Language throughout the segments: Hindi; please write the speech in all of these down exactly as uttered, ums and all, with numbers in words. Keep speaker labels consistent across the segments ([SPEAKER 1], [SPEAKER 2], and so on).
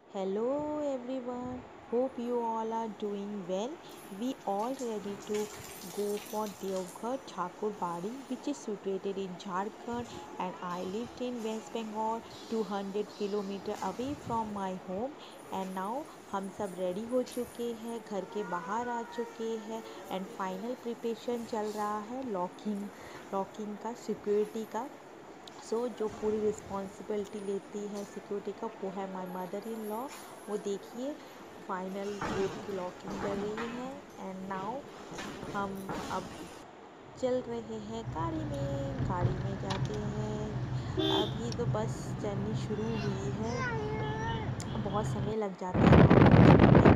[SPEAKER 1] Hello everyone. Hope you all are doing well. We all ready to go for Devghar Thakur Bari, which is situated in Jharkhand, and I lived in West Bengal, two hundred kilometer away from my home. And now हम सब रेडी हो चुके हैं, घर के बाहर आ चुके हैं एंड फाइनल प्रिपरेशन चल रहा है लॉकिंग लॉकिंग का, सिक्योरिटी का। सो so, जो पूरी रिस्पॉन्सिबिलिटी लेती है सिक्योरिटी का वो है माय मदर इन लॉ। वो देखिए फाइनल गेट की लॉकिंग कर रही है एंड नाउ हम अब चल रहे हैं गाड़ी में गाड़ी में जाते हैं। अभी तो बस जर्नी शुरू हुई है, बहुत समय लग जाता है वहाँ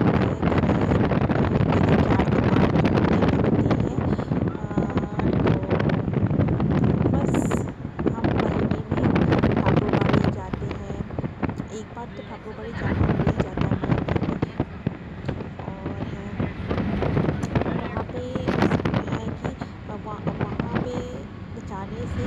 [SPEAKER 1] पहुँचने में। एक बार तो ठाकुरबाड़ी जाना हो ही जाता है महीने में। और है वहाँ पे है कि वहाँ वहाँ पे जाने से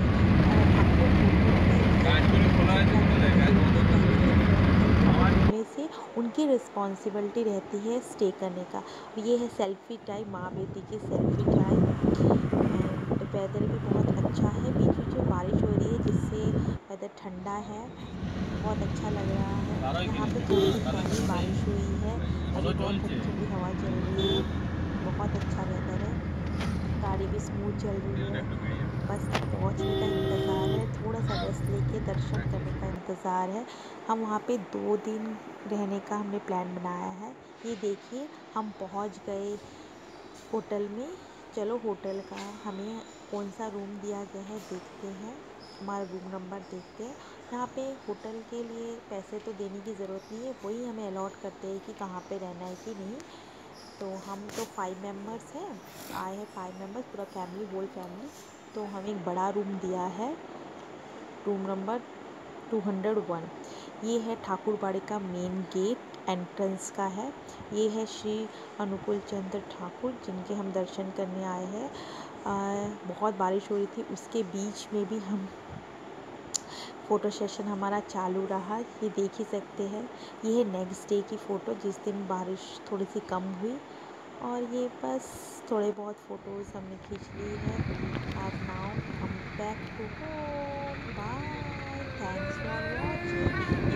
[SPEAKER 1] होने से उनकी रिस्पॉन्सिबिलिटी रहती है स्टे करने का। ये है सेल्फी टाइम, माँ बेटी की सेल्फी टाइम। एंड वेदर भी बहुत अच्छा है, बीच बीच में बारिश हो रही है जिससे वेदर ठंडा है, बहुत अच्छा लग रहा है। यहाँ पे थोड़ी देर पहले बारिश हुई है, अभी बहुत ठंडी ठंडी हवा चल रही है, बहुत अच्छा वेदर है। गाड़ी भी स्मूथ चल रही है, बस अब पहुँचने का इंतज़ार है, थोड़ा सा रेस्ट लेके दर्शन करने का इंतज़ार है। हम वहाँ पे दो दिन रहने का हमने प्लान बनाया है। ये देखिए हम पहुँच गए होटल में। चलो होटल का हमें कौन सा रूम दिया गया है देखते हैं, हमारा रूम नंबर देखते हैं। यहाँ पे होटल के लिए पैसे तो देने की ज़रूरत नहीं है, वही हमें अलॉट करते हैं कि कहाँ पे रहना है कि नहीं। तो हम तो फाइव मेंबर्स हैं, आए हैं फाइव मेंबर्स, पूरा फैमिली, होल फैमिली। तो हमें एक बड़ा रूम दिया है, room number two hundred one. ये है ठाकुरबाड़ी का मेन गेट, एंट्रेंस का है। ये है श्री अनुकूल चंद्र ठाकुर जिनके हम दर्शन करने आए हैं। बहुत बारिश हो रही थी, उसके बीच में भी हम फ़ोटो सेशन हमारा चालू रहा, ये देख ही सकते हैं। ये है नेक्स्ट डे की फ़ोटो जिस दिन बारिश थोड़ी सी कम हुई। और ये बस थोड़े बहुत फ़ोटोज़ हमने खींच ली है। और नाउ हम back to home, bye, thanks for watching.